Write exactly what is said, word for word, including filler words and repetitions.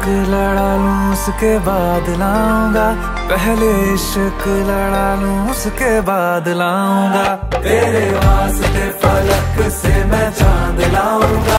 लड़ा लूं उसके बाद लाऊंगा, पहले इश्क लड़ा लूं उसके बाद लाऊंगा। तेरे वास्ते फलक से मैं चांद लाऊंगा।